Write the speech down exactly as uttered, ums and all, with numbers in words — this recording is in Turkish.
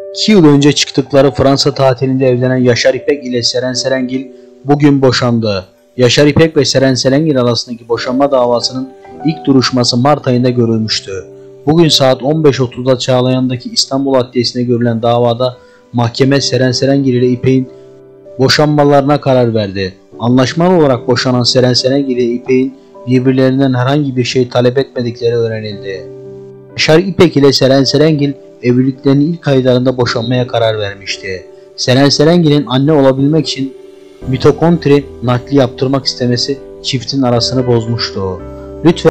İki yıl önce çıktıkları Fransa tatilinde evlenen Yaşar İpek ile Seren Serengil bugün boşandı. Yaşar İpek ve Seren Serengil arasındaki boşanma davasının ilk duruşması Mart ayında görülmüştü. Bugün saat on beş otuzda Çağlayan'daki İstanbul Adliyesi'ne görülen davada mahkeme Seren Serengil ile İpek'in boşanmalarına karar verdi. Anlaşmalı olarak boşanan Seren Serengil ile İpek'in birbirlerinden herhangi bir şey talep etmedikleri öğrenildi. Yaşar İpek ile Seren Serengil evliliklerinin ilk aylarında boşanmaya karar vermişti. Seren Serengil'in anne olabilmek için mitokondri nakli yaptırmak istemesi çiftin arasını bozmuştu. Lütfen